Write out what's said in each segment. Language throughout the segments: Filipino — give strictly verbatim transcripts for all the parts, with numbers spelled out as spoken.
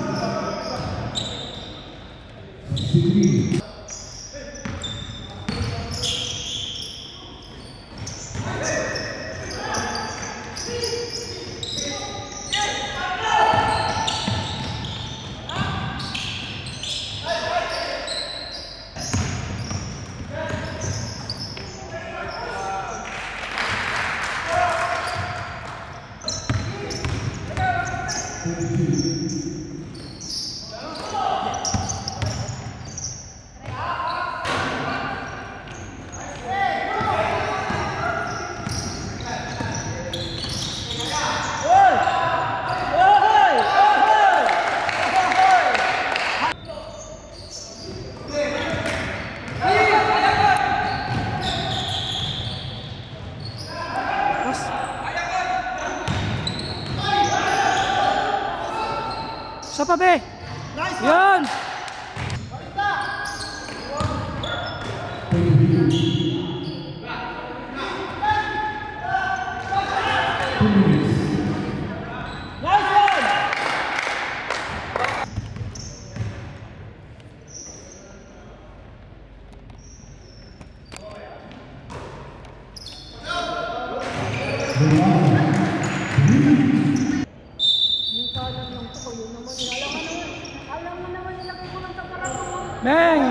Sa pabe. Yan. Meng!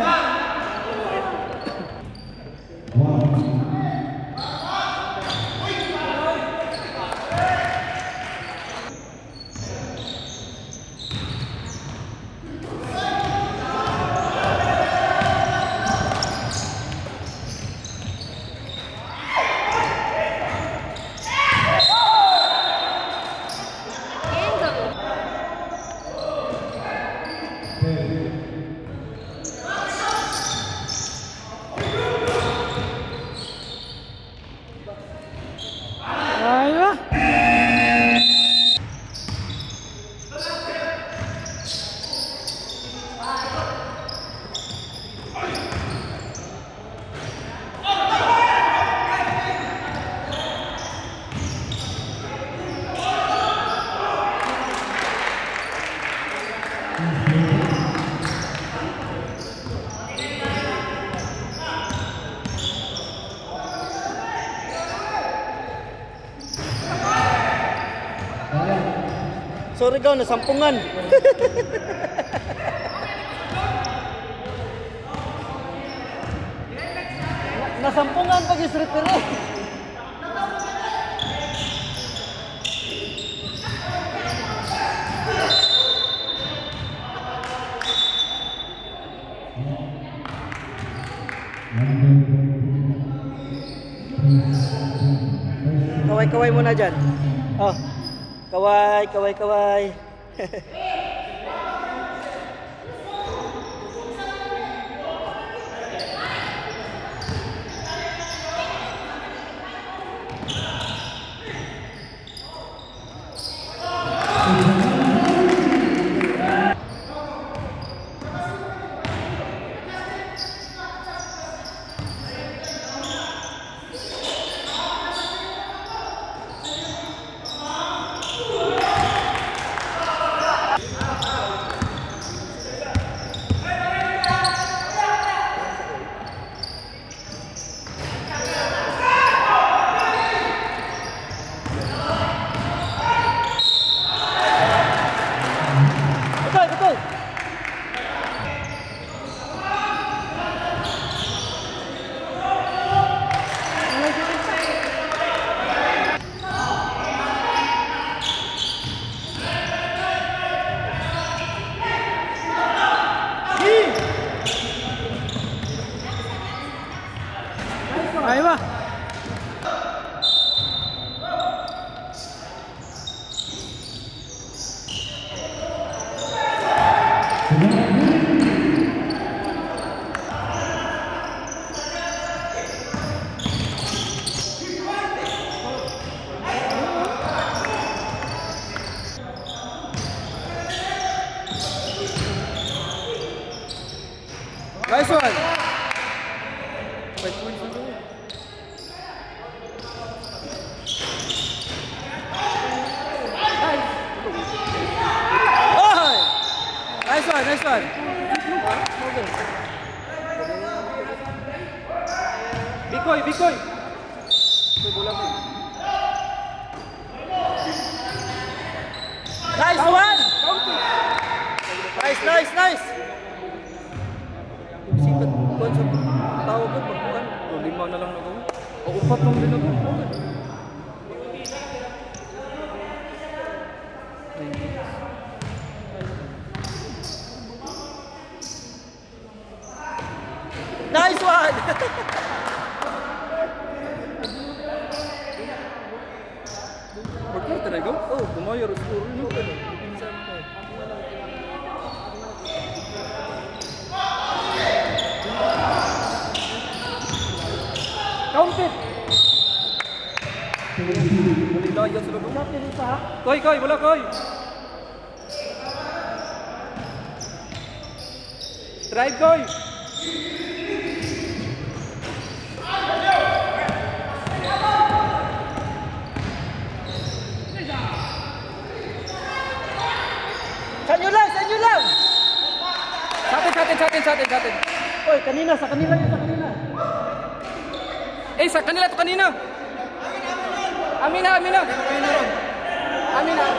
Sorry gaw, nasampungan. Nasampungan pag isrepere. Kaway-kaway muna dyan. Oh. Kaway, kaway, kaway. Ayo ba? Nice one. Nice one, nice one. Bikoy, Bikoy. Nice one. Nice, nice, nice. Sipat kuan sa tao ko pagkuan. Oh, lima na lang nagawa. O, upat lang din ako. Nice one. Pagkita na ikaw? Oh, kumayar. Score yun. Counted! Malilaya sa loob. Koy, koy, wala koy! Drive, koy! Sa inyo lang, sa inyo lang. Sa atin, sa atin, sa atin, sa atin, sa atin. Oy, kanina, sa kanila yun, sa kanila. Eh, sa kanila to kanina. Amin na, amin na. Amin na.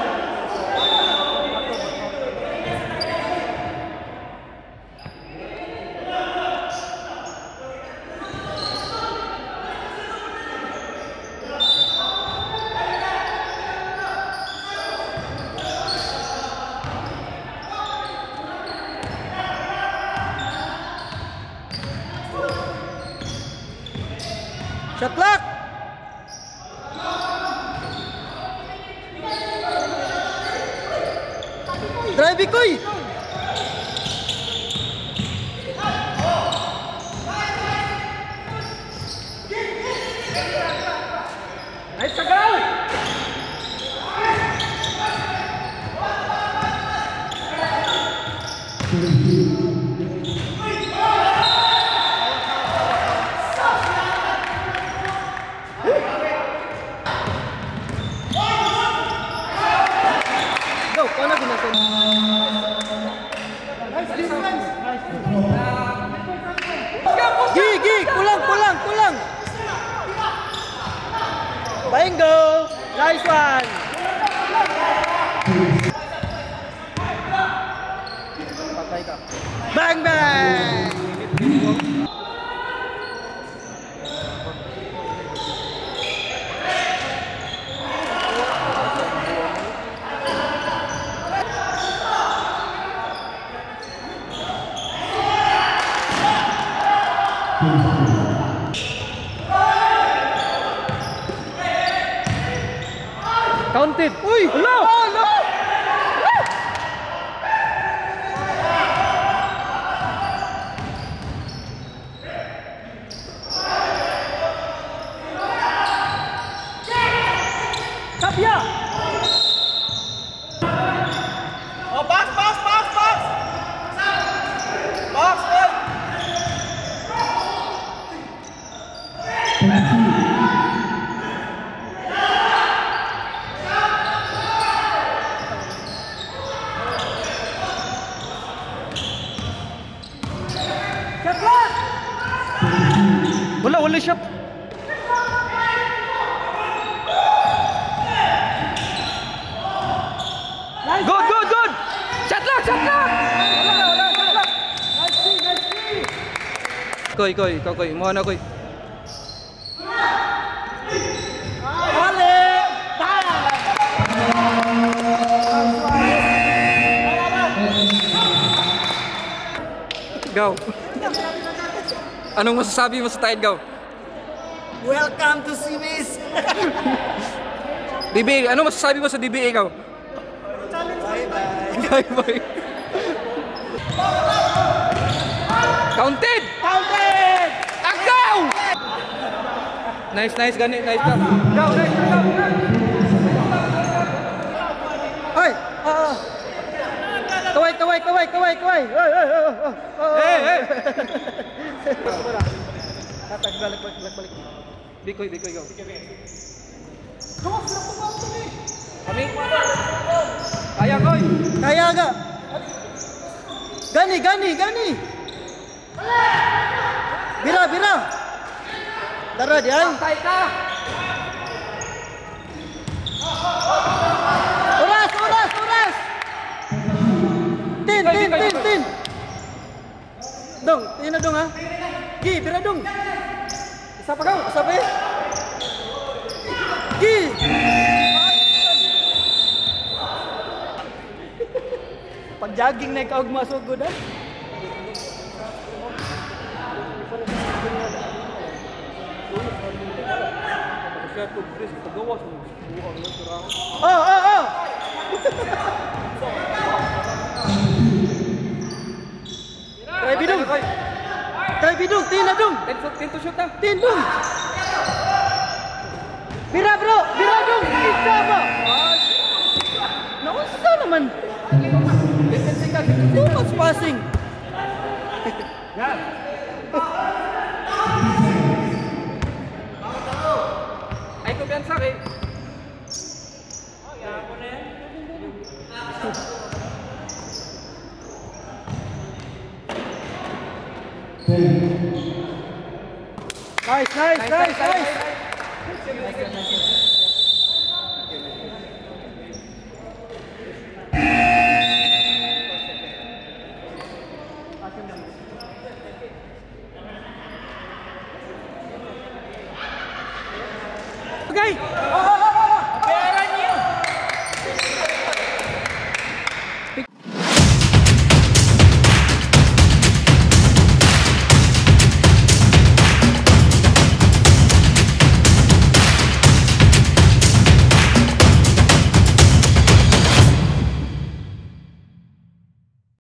Shot clock. Drive Bikoy. Nice tagaw! Go, paano ginagawa? Gi, gi, kulang, kulang, kulang. Bingo! Nice one! Patay ka. Bang, bang! Counted! Uy! Hello! Oh, no! Tapia! Oh, box, box, box, box! Box, box! Wala, wala shot. Good, good, good! Shot lang, shot lang! Wala, wala, shot lang! Nice play, nice play! Koy, koy, ikaw koy, imuha na koy. Ole! Go! Anong masasabi mo sa Tide, Go? Welcome to Simis! D B A, ano masasabi mo sa D B A, Go? Bye-bye! Bye-bye! Counted! Counted! Agaw! Nice, nice, ganit, nice ka. Go, nice, go, go! Ay! Ah! Kaway, kaway, kaway, kaway, kaway! Ay, ay, ay, ay! Hey, hey! Tatag, balik, balik, balik, balik. Bikoy, Bikoy, go. Kami? Kaya, Koy! Kaya ga! Gani, Gani, Gani. Bira, Bira. Dara dia. Santai ka. Uras, uras, uras. Tin, tin, tin, tin. Dong, tin na dong ha. Gi, Bira dong. Isa pa kau, isa pa eh. Gi. Pag-jogging na ikaw masugod ha. Oh, oh, oh. Try bidung. Try bidung, tin na dong. Tin to shoot ah. Tin dong. Bira bro, Bira dong. Isa ba? Nausa naman. Too much passing. Ay kumpiyansa kay. Nice, nice, nice, nice. Okay. Oh,